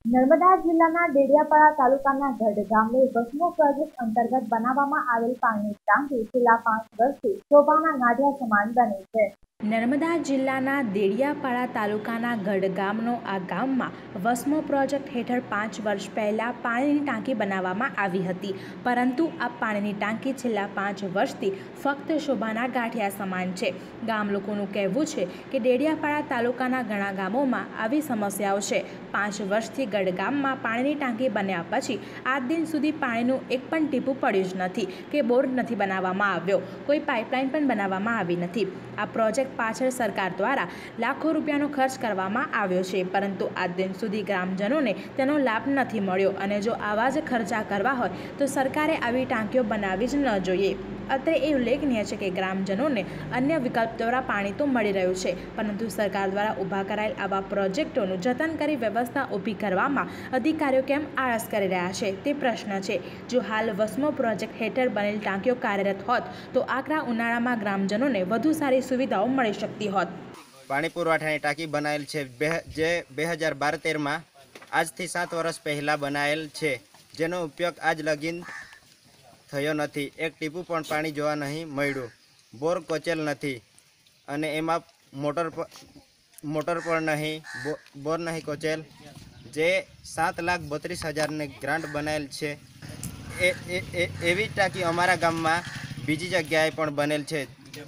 નર્મદા જિલ્લાના ડેડિયાપાડા તાલુકાના ગઢ ગામે વસમો પ્રોજેક્ટ અંતર્ગત બનાવવામાં આવેલ પાણીની ટાંકી છેલ્લા 5 વર્ષથી શોભાના ગાંઠિયા સમાન બની છે। નર્મદા જિલ્લાના ડેડિયાપાડા તાલુકાના ગઢ ગામનો આ ગામમાં વસમો પ્રોજેક્ટ હેઠળ 5 વર્ષ પહેલા પાણીની ટાંકી બનાવવામાં આવી હતી, પરંતુ આ પાણીની ટાંકી છેલ્લા 5 વર્ષથી ફક્ત શોભાના ગાંઠિયા સમાન છે। ગામ લોકોનું કહેવું છે કે ડેડિયાપાડા તાલુકાના ઘણા ગામોમાં આવી સમસ્યાઓ છે। 5 વર્ષથી ગઢ ગામમાં પાણીની ટાંકી બન્યા પછી આજ દિન સુધી પાણીનું એક પણ ટીપું પડ્યું જ નથી કે બોર નથી બનાવવામાં આવ્યો, કોઈ પાઇપલાઇન પણ બનાવવામાં આવી નથી। આ પ્રોજેક્ટ પાછળ સરકાર દ્વારા લાખો રૂપિયાનો ખર્ચ કરવામાં આવ્યો છે, પરંતુ આજ દિન સુધી ગ્રામજનોને તેનો લાભ નથી મળ્યો અને જો આવા જ ખર્ચા કરવા હોય તો સરકારે આવી ટાંકીઓ બનાવવી જ ન જોઈએ। અત્રે એ ઉલ્લેખનીય છે કે ગ્રામજનોને અન્ય વિકલ્પ દ્વારા પાણી તો મળી રહ્યું છે, પરંતુ સરકાર દ્વારા ઊભા કરાયેલ આવા પ્રોજેક્ટોનું જતન કરી વ્યવસ્થા ઊભી કરવામાં અધિકારીઓ કેમ આળસ કરી રહ્યા છે તે પ્રશ્ન છે। જો હાલ વસમો પ્રોજેક્ટ હેઠળ બનેલ ટાંકીઓ કાર્યરત હોત તો આકરા ઉનાળામાં ગ્રામજનોને વધુ સારી સુવિધાઓ મળી શકતી હોત। પાણી પુરવઠાની ટાંકી બનાવેલ છે જે 2012-13માં આજથી 7 વર્ષ પહેલાં બનાવેલ છે, જેનો ઉપયોગ આજ લગીન થયો નથી। એક ટીપું પણ પાણી જોવા નહીં મળ્યું, બોર કોચેલ નથી અને એમાં મોટર પણ નહીં, બોર નહીં કોચેલ। જે 7,32,000ની ગ્રાન્ટ બનાવેલ છે એવી ટાંકી અમારા ગામમાં બીજી જગ્યાએ પણ બનેલ છે,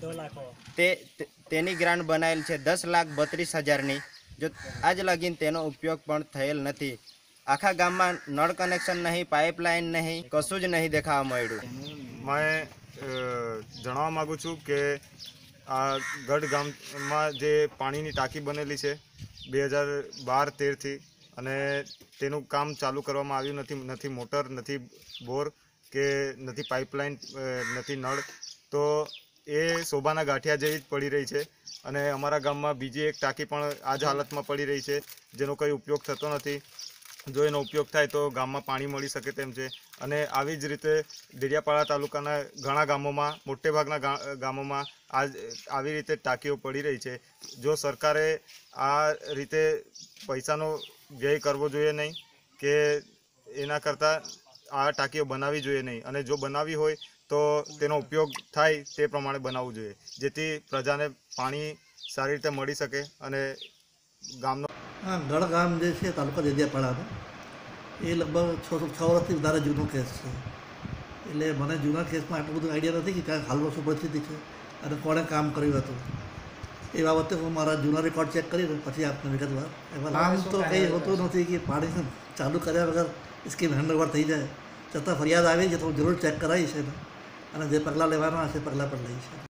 તેની ગ્રાન્ટ બનાવેલ છે 10,32,000ની, જો આજ લગીન તેનો ઉપયોગ પણ થયેલ નથી। આખા ગામમાં નળ કનેક્શન નહીં, પાઇપલાઇન નહીં, કશું જ નહીં દેખાવા મળ્યું। मैं જણાવવા માગું છું કે આ ગઢ ગામમાં જે પાણીની ટાંકી બનેલી છે 2012-13થી અને તેનું કામ ચાલુ કરવામાં આવ્યું નથી મોટર, નથી બોર કે નથી પાઇપલાઇન, નથી નળ, તો એ શોભાના ગાંઠિયા જેવી જ પડી રહી છે। અને અમારા ગામમાં બીજી એક ટાંકી પણ આ જ હાલતમાં પડી રહી છે, જેનો કંઈ ઉપયોગ થતો નથી। જો એનો ઉપયોગ થાય તો ગામમાં પાણી મળી શકે તેમ છે। અને આવી જ રીતે ડેડિયાપાડા તાલુકાના ઘણા ગામોમાં, મોટેભાગના ગામોમાં આવી રીતે ટાંકીઓ પડી રહી છે। જો સરકારે આ રીતે પૈસાનો વ્યય કરવો જોઈએ નહીં કે એના કરતાં આ ટાંકીઓ બનાવવી જોઈએ નહીં, અને જો બનાવવી હોય તો તેનો ઉપયોગ થાય તે પ્રમાણે બનાવવું જોઈએ, જેથી પ્રજાને પાણી સારી રીતે મળી શકે। અને ગામનો ગઢ ગામ જે છે તાલુકા ડેડિયાપાડાનો, એ લગભગ 6 વર્ષથી વધારે જૂનો કેસ છે, એટલે મને જૂના કેસમાં આટલું બધું આઈડિયા નથી કે ક્યાં હાલમાં શું પરિસ્થિતિ છે અને કોણે કામ કર્યું હતું। એ બાબતે હું મારા જૂના રેકોર્ડ ચેક કરીને પછી આપને વિગતવાર, એમાં આમ તો કંઈ હોતું નથી કે પાણી ચાલુ કર્યા વગર સ્કીમ હેન્ડઓવર થઈ જાય। છતાં ફરિયાદ આવી છે તો હું જરૂર ચેક કરાવીશ અને જે પગલાં લેવાના હશે પગલાં પણ લઈશ।